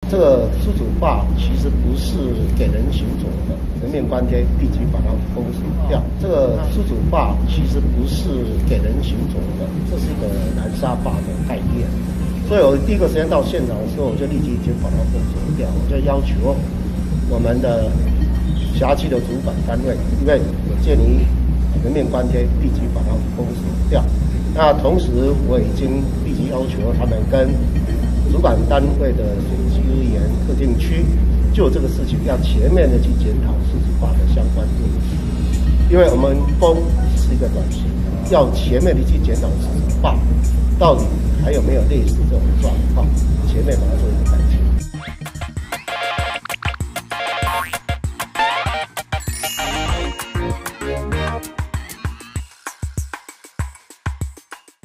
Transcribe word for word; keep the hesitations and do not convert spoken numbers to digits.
这个疏主坝其实不是给人行走的，人面关天，地基把它封死掉。这个疏主坝其实不是给人行走的，这是一个南沙坝的概念。所以我第一个时间到现场的时候，我就立即已经把它封锁掉，我就要求我们的辖区的主管单位，因为有鉴于人面关天，地基把它封锁掉。那同时我已经立即要求他们跟主管单位的水资源特定区，就这个事情要全面的去检讨疏主坝的相关问题，因为我们封是一个短期，要全面的去检讨疏主坝到底还有没有类似这种状况，全面把它做一个改进。